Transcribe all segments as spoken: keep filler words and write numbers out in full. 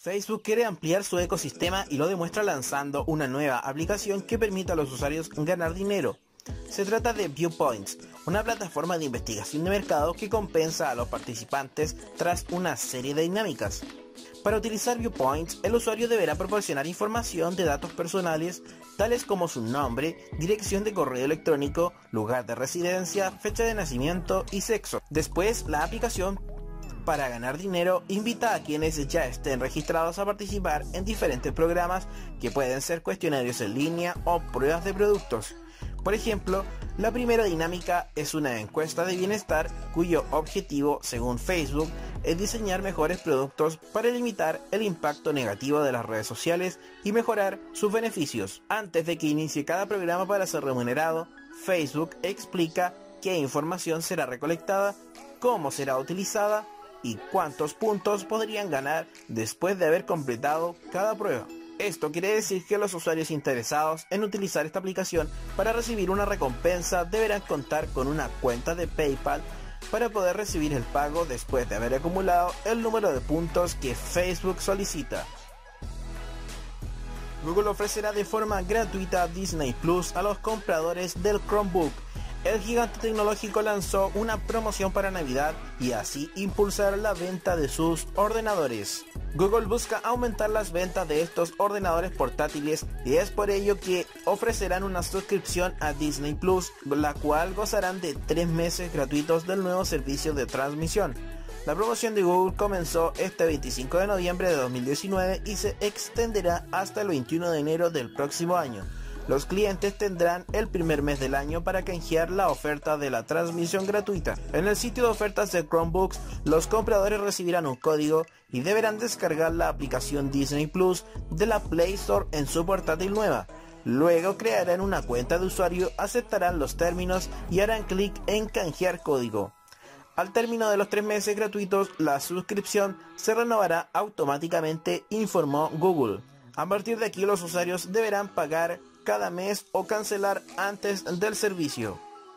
Facebook quiere ampliar su ecosistema y lo demuestra lanzando una nueva aplicación que permite a los usuarios ganar dinero. Se trata de Viewpoints, una plataforma de investigación de mercado que compensa a los participantes tras una serie de dinámicas. Para utilizar Viewpoints, el usuario deberá proporcionar información de datos personales tales como su nombre, dirección de correo electrónico, lugar de residencia, fecha de nacimiento y sexo. Después, la aplicación para ganar dinero invita a quienes ya estén registrados a participar en diferentes programas que pueden ser cuestionarios en línea o pruebas de productos. Por ejemplo, la primera dinámica es una encuesta de bienestar cuyo objetivo, según Facebook, es diseñar mejores productos para limitar el impacto negativo de las redes sociales y mejorar sus beneficios. Antes de que inicie cada programa para ser remunerado, Facebook explica qué información será recolectada, cómo será utilizada y cuántos puntos podrían ganar después de haber completado cada prueba. Esto quiere decir que los usuarios interesados en utilizar esta aplicación para recibir una recompensa deberán contar con una cuenta de PayPal para poder recibir el pago después de haber acumulado el número de puntos que Facebook solicita. Google ofrecerá de forma gratuita Disney Plus a los compradores del Chromebook. El gigante tecnológico lanzó una promoción para Navidad y así impulsar la venta de sus ordenadores. Google busca aumentar las ventas de estos ordenadores portátiles y es por ello que ofrecerán una suscripción a Disney Plus, la cual gozarán de tres meses gratuitos del nuevo servicio de transmisión. La promoción de Google comenzó este veinticinco de noviembre de dos mil diecinueve y se extenderá hasta el veintiuno de enero del próximo año. Los clientes tendrán el primer mes del año para canjear la oferta de la transmisión gratuita. En el sitio de ofertas de Chromebooks, los compradores recibirán un código y deberán descargar la aplicación Disney Plus de la Play Store en su portátil nueva. Luego crearán una cuenta de usuario, aceptarán los términos y harán clic en canjear código. Al término de los tres meses gratuitos, la suscripción se renovará automáticamente, informó Google. A partir de aquí, los usuarios deberán pagar cada mes o cancelar antes del servicio.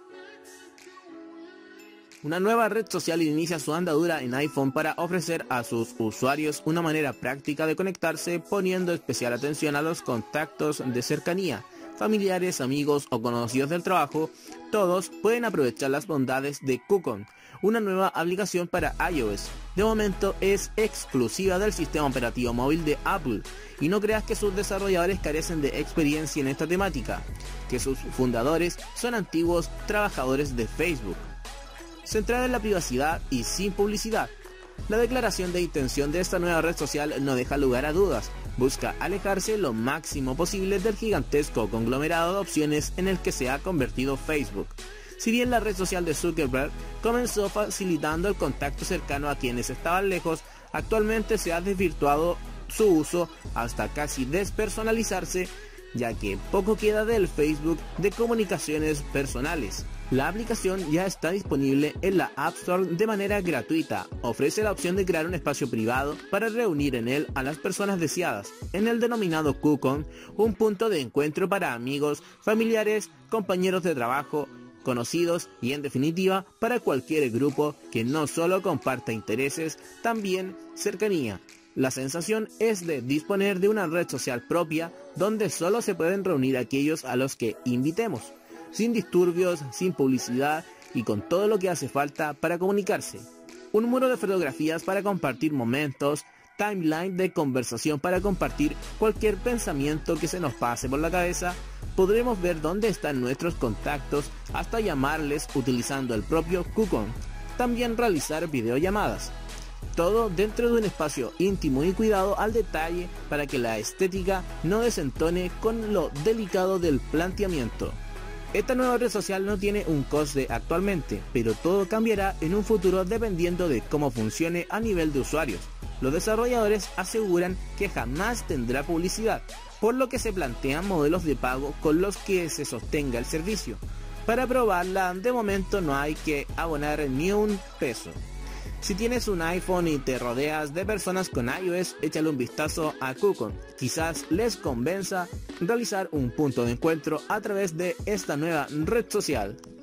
Una nueva red social inicia su andadura en iPhone para ofrecer a sus usuarios una manera práctica de conectarse, poniendo especial atención a los contactos de cercanía. Familiares, amigos o conocidos del trabajo, todos pueden aprovechar las bondades de Cookon, una nueva aplicación para iOS. De momento es exclusiva del sistema operativo móvil de Apple, y no creas que sus desarrolladores carecen de experiencia en esta temática, que sus fundadores son antiguos trabajadores de Facebook. Centrada en la privacidad y sin publicidad, la declaración de intención de esta nueva red social no deja lugar a dudas. Busca alejarse lo máximo posible del gigantesco conglomerado de opciones en el que se ha convertido Facebook. Si bien la red social de Zuckerberg comenzó facilitando el contacto cercano a quienes estaban lejos, actualmente se ha desvirtuado su uso hasta casi despersonalizarse, ya que poco queda del Facebook de comunicaciones personales. La aplicación ya está disponible en la App Store de manera gratuita. Ofrece la opción de crear un espacio privado para reunir en él a las personas deseadas, en el denominado Cookon, un punto de encuentro para amigos, familiares, compañeros de trabajo, conocidos y en definitiva para cualquier grupo que no solo comparta intereses, también cercanía. La sensación es de disponer de una red social propia donde solo se pueden reunir aquellos a los que invitemos, sin disturbios, sin publicidad y con todo lo que hace falta para comunicarse. Un muro de fotografías para compartir momentos, timeline de conversación para compartir cualquier pensamiento que se nos pase por la cabeza. Podremos ver dónde están nuestros contactos hasta llamarles utilizando el propio Cookon. También realizar videollamadas. Todo dentro de un espacio íntimo y cuidado al detalle para que la estética no desentone con lo delicado del planteamiento. Esta nueva red social no tiene un coste actualmente, pero todo cambiará en un futuro dependiendo de cómo funcione a nivel de usuarios. Los desarrolladores aseguran que jamás tendrá publicidad, por lo que se plantean modelos de pago con los que se sostenga el servicio. Para probarla, de momento no hay que abonar ni un peso. Si tienes un iPhone y te rodeas de personas con iOS, échale un vistazo a Cookon. Quizás les convenza realizar un punto de encuentro a través de esta nueva red social.